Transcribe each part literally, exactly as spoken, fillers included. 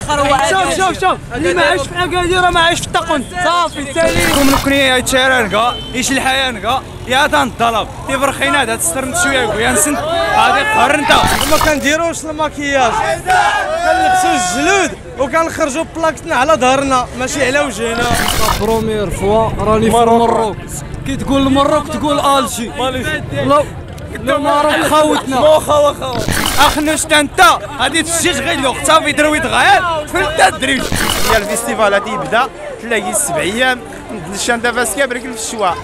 شوف شوف شوف اللي ما عايش في اكادير ما عايش في التقن صافي سالي كوم نكوني تشارنكا ايش الحيانكا يا تنطلب تفرخينا هذا تسترمت شويه ويا نسنت هذه قرنتا ما كنديروش الماكياج كنلبسوا الجلود وكنخرجوا بلاكتنا على ظهرنا ماشي على وجهنا. بروميير فوا راني في المروك كي تقول المروك تقول الجي لا المروك خاوتنا مو خاوة خاوة اخنوش انت غادي تسجل غير الوقت صافي دروي تغير فلتا الدريج ديال الفيستيفال غادي يبدا تلاقي سبع ايام الشاندا فاسكا بركل في الشوا.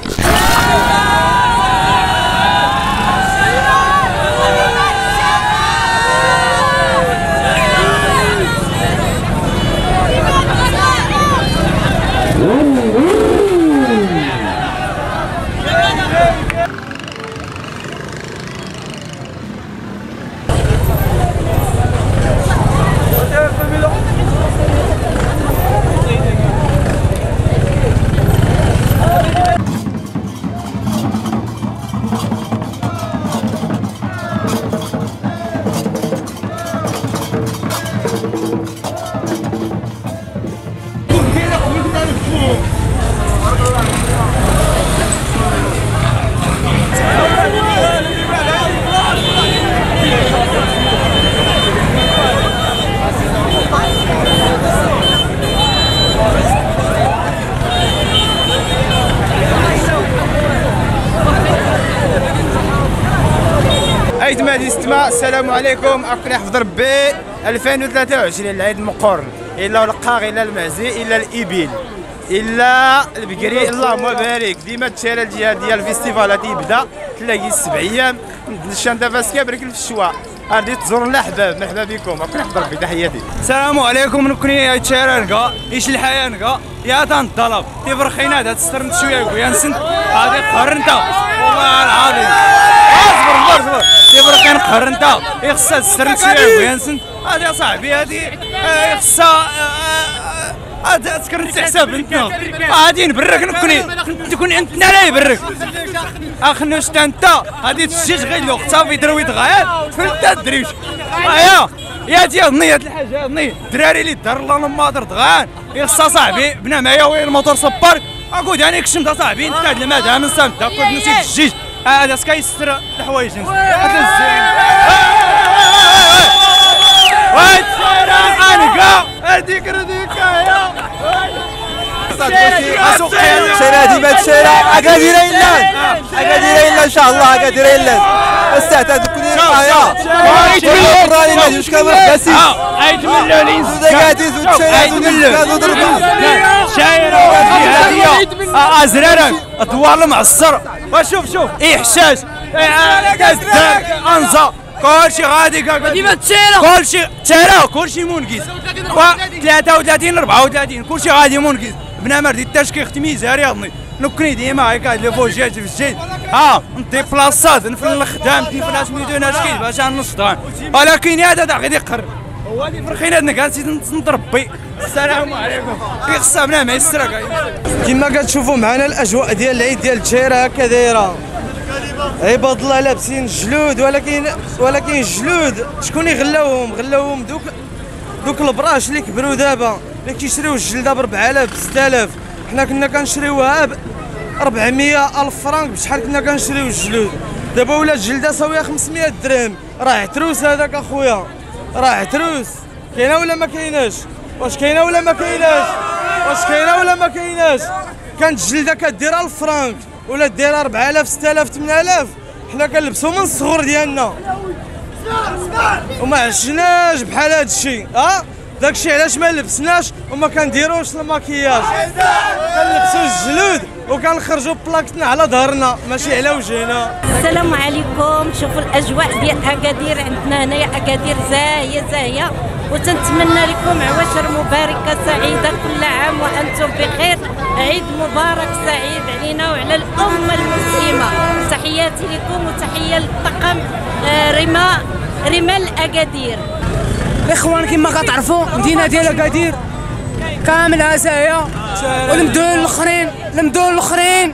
عيد مهدي ستما السلام عليكم أكون حفظ ربي ألفين وثلاثة وعشرين العيد المقرن إلا القاغ إلا المعزي إلا الإبل إلا البقري اللهم بارك ديما التشارع ديال ديال الفيستيفال غادي يبدا تلاقي سبع أيام الشاندا فاسكا بركل في الشوا غادي تزور الأحباب مرحبا بكم أكون حفظ ربي تحياتي. السلام عليكم نكوني تشارع ايش الحياه يا تنطلب تفرخينا هذا تسترمت شويه ويا نسنت هذه قرنتا والله العظيم اصبر اصبر اصبر تفرخ كان قرنتا يخصها تسترمت شويه ويا نسنت هذه يا صاحبي هذه يخصها هذا تكرنت حساب انتنا غادي نبرك نكوني تكون عندنا لا يبرك اخنوش انت غادي تسجل غير الوقت صافي دروي تغير فلتا الدريج يا يا ديال النية هاد الحاجه النية الدراري اللي دار الله الماطر تغان يخصها صاحبي بنا معايا وين الموتور صبر اكود يعني كشمت اصاحبي انت هاد الماده من صمت اكود نسيت الجيج هذا كيستر الحوايج هذا الزين وين سير انكا هذيك رديكا يا شيرا ديما الشيرا اكادير الا اكادير الا ان شاء الله اكادير الا استعتاد كل يا عيد مليون راني ما نديروش كاميرا باسي عيد مليون زود كاتي زود شيرا زود شايره هذه ازرارك طوال معصر وشوف شوف ايه حشاش كذاب انزا كلشي غادي ديما تشيرا كلشي تشيرا كلشي منقز ثلاثة وثلاثين أربعة وثلاثين كلشي غادي منقز بنا مردي التشكيخ تميزه رياضني نكوني ديما هكا لي فوجات في الجيد ها نطي بلاصات نفل الخدام نفل سميتو ناشكي باش نصدر ولكن هذا دا غادي يقرب هو اللي فرخينا عندنا كاع نسيت نتربي. السلام عليكم يخصها بنا ما يسرق كما كتشوفوا معنا الاجواء ديال العيد ديال الجزائر هكا دايره عباد الله لابسين جلود ولكن ولكن الجلود شكون يغلاوهم غلاوهم دوك دوك البراش اللي كبروا دابا اللي كيشريو الجلده ب أربعة آلاف ب ستة آلاف حنا كنا كنشريوها ب أربعمية ألف فرانك بشحال كنا كنشريو الجلود دابا ولات الجلده ساويه خمسمية درهم راه عتروس هذاك اخويا راه عتروس كاينه ولا ما كايناش واش كاينه ولا ما كايناش واش كاينه ولا ما كايناش كانت الجلده كدير ألف فرانك ولا دير أربعة آلاف ستة آلاف ثمانية آلاف حنا كنلبسو من الصغر ديالنا وما عشناش بحال هذا الشيء ها داكشي علاش ما لبسناش وما كنديروش الماكياج كنلبسو الجلود وكنخرجوا بلاكتنا على ظهرنا ماشي على وجهنا. السلام عليكم شوفوا الاجواء ديال اكادير عندنا هنايا اكادير زاهيه زاهيه وتنتمنى لكم عواشر مباركه سعيده كل عام وانتم بخير عيد مبارك سعيد علينا وعلى الامه المسلمه تحياتي لكم وتحيه للطاقم رماء رماء الاكادير. الاخوان كما كتعرفوا المدينه ديال اكادير كاملها زاهيه والمدن الاخرين المدن الاخرين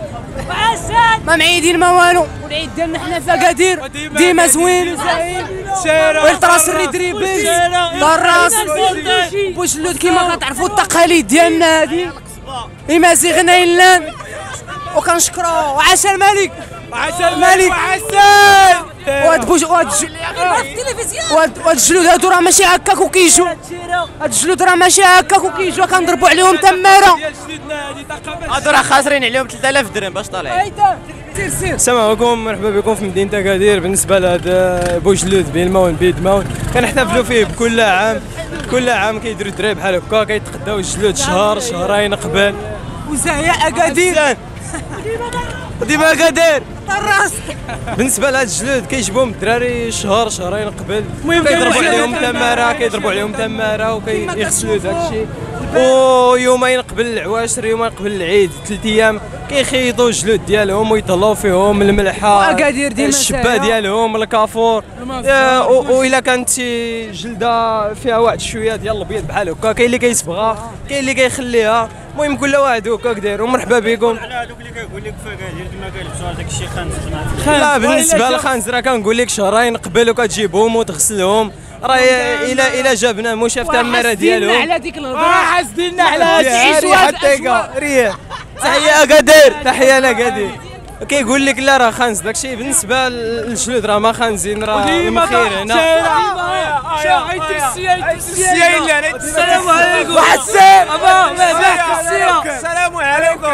ما معيدين ما والو، والعيد ديالنا حنا في اكادير ديما زوين وزاهي والتراس الريدريبيز دراس بوشلود كيما كتعرفوا التقاليد ديالنا هادي يمازيغنا يلان وكنشكرو وعاشا الملك وعاشا الملك وعاشا وهاد بوش وهاد وهاد الجلود هادو راه ماشي هكاك وكيجوا هاد الجلود راه ماشي هكاك وكيجوا كنضربوا عليهم تماره هادو راه خاسرين عليهم ثلاثة آلاف درهم باش طالعين. سير سير السلام عليكم، مرحبا بكم في مدينة أكادير. بالنسبة لهذا بوجلود بالماون بيدماون كنحتفلوا فيه بكل عام، كل عام كيديروا الدراري بحال هكا كيتقداو الجلود شهر شهرين قبل وزاهيه اكادير ديما أكادير. الراس بالنسبة لهاد الجلود كيجيبوهم الدراري شهر شهرين قبل، كيضربوا عليهم تمارة كيضربوا عليهم تمارة وكيغسلوا داكشي، ويومين قبل العواشر يومين قبل العيد ثلاث ايام كيخيطوا الجلود ديالهم ويطلعوا فيهم الملحه وأكادير ديما الشبه ديالهم الكافور، والا كانت شي جلده فيها واحد شويه ديال الابيض بحال هكا كاين اللي كيصبغها كاين اللي كيخليها. المهم كل واحد هكاك داير. مرحبا بكم. على هذوك اللي كيقول لك في اكادير كما كيلبسوا هذاك الشيء خنزر، لا بالنسبه للخنزره كنقول لك شهرين قبل وكتجيبهم وتغسلهم، راه الا الا جابنا مشاف التماره ديالهم على ديك الهضره حاسديننا على هاد العيشوات حتى ريح. تحيه اكادير، تحيه لاكادير. كيقول لك لا راه خانز داكشي. بالنسبه للجلود راه ما خانزين، راه مخير هنا. السلام عليكم وحسين السلام عليكم.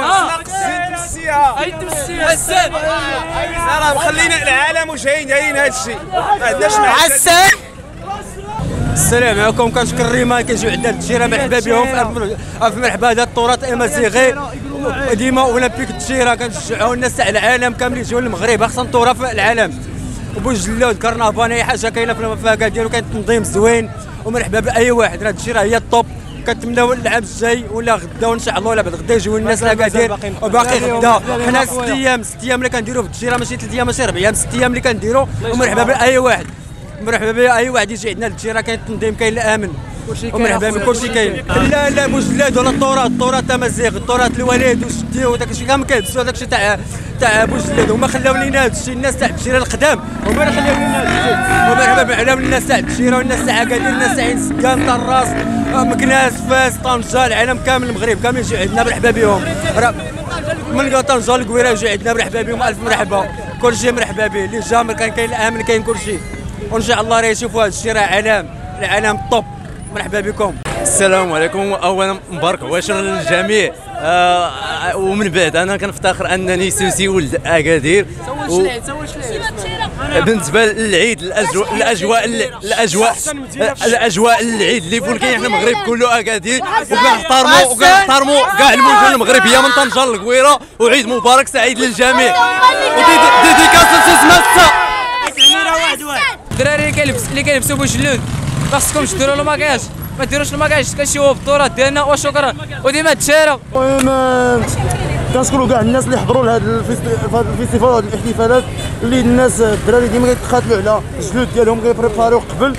حسين راه مخلينا العالم وجايين دايرين هذا الشيء، ما عندناش مع حسين. السلام عليكم، كنشكر الريمان كيجيو عندنا التجيره، مرحبا بهم في مرحبا هذا التراث الامازيغي ديما اولمبيك التجيره. كنشجعوا الناس تاع العالم كامل يجيو للمغرب، خاصنا التراث في العالم. وبوجلود كرنفال اي حاجه كاينه في اكادير وكاين تنظيم زوين، ومرحبا باي واحد. راه التجيره هي الطوب. كنتمناو العام الجاي ولا غدا وان شاء الله ولا بعد غدا يجيو الناس لاكادير وباقي غدا. حنا ست ايام ست ايام اللي كنديروا في التجيره، ماشي ثلاث ايام ماشي ربع ايام، ست ايام اللي كنديروا. ومرحبا باي واحد، مرحبا باي واحد يجي عندنا للتجيره. كاين التنظيم كاين الامن ومرحبا بكم. كلشي كاين. لا لا بوجلاد ولا التراث، التراث امازيغ، التراث الوالد والجدي وداك الشيء كامل كيلبسوا داك الشيء تاع تاع بوجلاد. هما خلاو لينا هذا الشيء، الناس تاع التجيره القدام هما اللي خلاو لينا هذا الشيء. ومرحبا بهم الناس تاع التجيره والناس تاع اكادير، الناس تاع عين سكان طراس مكناس فاس طنجه، العالم كامل المغرب كامل يجي عندنا مرحبا بهم. راه من طنجه للقويره يجي عندنا مرحبا بهم، الف مرحبا. كلشي مرحبا به اللي جا كان كاين الامن كاين كلشي، وان شاء الله راه يشوفوا هذا الشيء. راه عالم العالم طوب. مرحبا بكم. السلام عليكم. اولا مبارك عواشر للجميع. آه ومن بعد انا كنفتخر انني سوسي ولد اكادير. و... بالنسبه للعيد الاجواء الاجواء الاجواء الاجواء العيد اللي فول كاين حنا المغرب كله اكادير، وكنحترموا وكنحترموا كاع المدن المغربيه من طنجه للقويره. وعيد مبارك سعيد للجميع. وديديكاس لسيس ماسا. الدراري اللي كيلبسوا بوجلود خاصكم ديروا له ماكياج، ما ديروش الماكياج، كنشوفوا بالتراث ديالنا. وشكرا وديما التشاره. المهم كنشكروا كاع الناس اللي حضروا لهذا الفيستيفال وهذه الاحتفالات، اللي الناس الدراري ديما كيتقاتلوا على الجلود ديالهم كيبريباريو قبل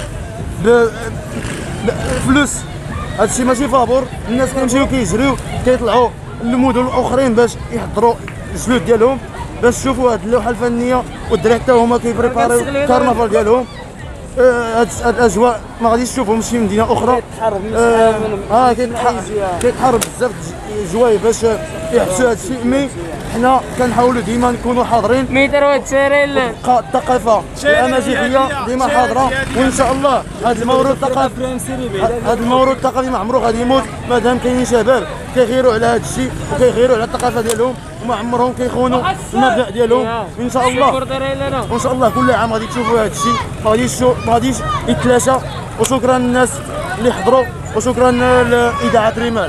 بفلوس. هذا الشيء ماشي فابور. الناس كيمشيو كيجريو كيطلعوا للمدن الاخرين باش يحضروا الجلود ديالهم، باش يشوفوا هذه اللوحه الفنيه. والدراري حتى هما كيبريباريو الكرنفال ديالهم. هاد آه الاجواء ما غاديش تشوفهم شي مدينه اخرى. اه كيتحارب بزاف جواي باش يحبسوا هذا الشيء، مي حنا كنحاولوا ديما نكونوا حاضرين. ميترو التشاري تبقى الثقافه الامازيغيه ديما حاضره، وان شاء الله هذا الموروث الثقافي هذا الموروث الثقافي ما عمرو غادي يموت مادام كاينين شباب كيغيروا على هذا الشيء وكيغيروا على الثقافه ديالهم، وما عمرهم كيخونوا المبدا ديالهم. ان شاء الله وان شاء الله كل عام غادي تشوفوا هذا الشيء، ما غاديش ما غاديش يتلاشى. وشكرا للناس اللي حضروا، وشكرا لاذاعه ريمال.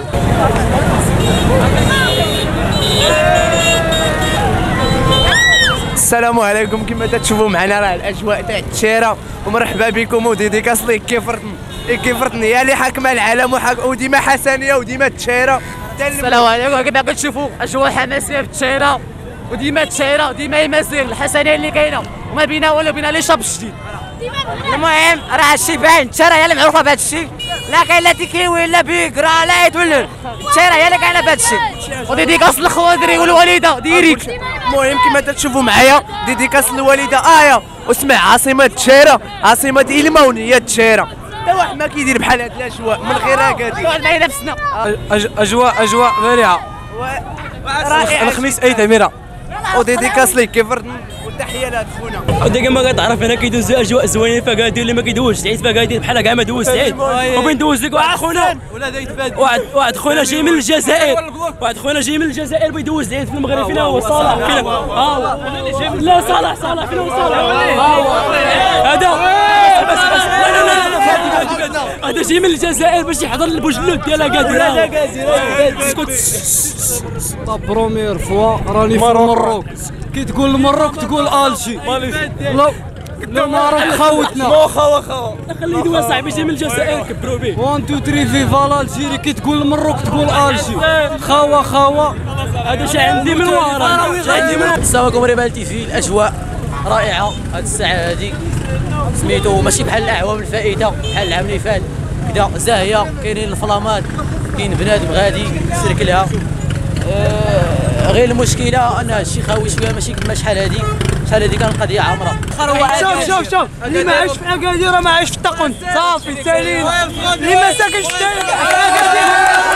السلام عليكم. كما تشوفوا معنا راه الاجواء تاع التشيره، ومرحبا بكم. وديديكاس لي كيفرتن كيفرتن هي اللي حاكمه العالم وديما حسنيه وديما التشيره. السلام عليكم. كما كتشوفوا اجواء حماسيه في التشيره، وديما التشيره ديما يمازيغ الحسنيه اللي كاينه، وما بينا ولا بينا لي شاب جديد. المهم راه هادشي باين، التشيره هي اللي معروفه بهذا الشيء، لا كاين لا تيكيوي لا بيكرا لا عيد ولا التشيره هي اللي كاينه بهذا الشيء. وديديكاس للخوادري والوالده ديريك. المهم كما تشوفوا معايا ديديكاس للوالده ايا واسمع عاصمه التشيره عاصمه المونيه التشيره حتى واحد ما كيدير بحال هاد الاجواء من غير هكادي واحد معايا نفسنا اجواء اجواء مانعه الخميس اي تميره وديديكاس ليك كيف وتحيه لهاد خونا ديك ما كتعرف هنا كيدوزو اجواء زوينين فكادير اللي ما كيدوزش العيد فكادير بحال كاع ما دوز العيد وبين دوز لك واحد خونا واحد واحد خونا جاي من الجزائر واحد خونا جاي من الجزائر بيدوز العيد في المغرب فين هو صالح فين ها لا صالح صالح فين هو صالح هذا بس بس لا لا لا هذا جاي من الجزائر باش يحضر البوجلود ديالها قادر اسكت لا بروميير فوا راني في المروك كي تقول المروك تقول الجي لا لا المروك خاوتنا مو خاوه خاوه خليه يدوي صاحبي جاي من الجزائر كبروا به واحد اثنين ثلاثة فيفا الجيري كي تقول المروك تقول الجي خاوه خاوه هذا شي عندي من ورا شي عندي من السلام عليكم ربال تي في الاجواء رائعه هذه الساعه هذه سميتو ماشي بحال الاعوام الفائته بحال العام اللي فات كدا زاهيه كاينين الفلامات كاين بنادم غادي يسركلها آه غير المشكله ان هادشي خاوي شويه ماشي كما شحال هادي شحال هادي كان القضيه عامره شوف شوف شوف اللي ما عايش في اكادير ما عايش في التقن صافي سالين اللي ما ساكنش في اكادير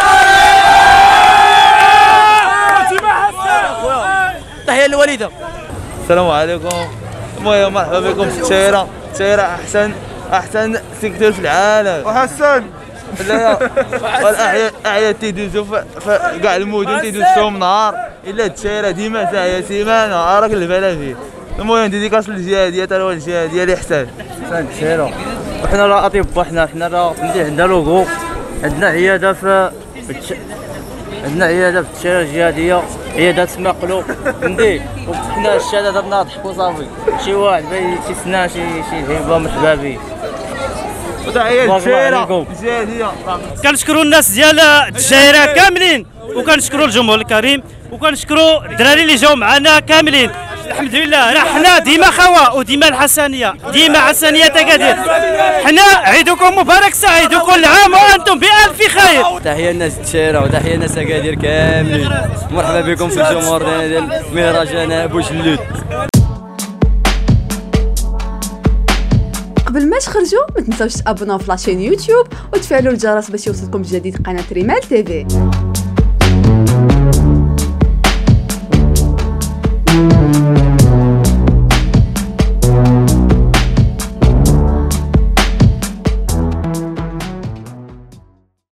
تحيه للوالده. السلام عليكم. المهم مرحبا بكم في التشيره. التشيره احسن احسن سيكتور في العالم وحسن لا الاعياد الاعياد تيدوزو في كاع المدن تيدوزوهم نهار الا التشيره ديما ساعه سيمانه راك البلا فيه. المهم ديديكاس للجهاديه ترى هو الجهاديه اللي احسن احسن التشيره. وحنا راه اطباء حنا حنا راه فهمتي عندنا لوغو عندنا عياده في عندنا عياده في التشيره الجهاديه عياده تسمى قلوب فهمتي وحنا الشهاده درنا ضحكوا صافي شي واحد باغي شي سنه شي شي هبه مرحبا به وتحيه التشيره الجهاديه. كنشكروا الناس ديال الدشايره كاملين وكنشكروا الجمهور الكريم وكنشكروا الدراري اللي جاوا معنا كاملين. الحمد لله راه حنا ديما خوا وديما الحسنيه ديما حسنيه اكادير. حنا عيدكم مبارك سعيد وكل عام وانتم بالف خير. تحيه الناس التشيره وتحيه الناس اكادير كاملين. مرحبا بكم في الجمهور ديال مهرجان بوجلود. قبل ما تخرجوا ما تنساوش تابوناو في لاشين يوتيوب وتفعلوا الجرس باش يوصلكم جديد قناه ريمال تي في.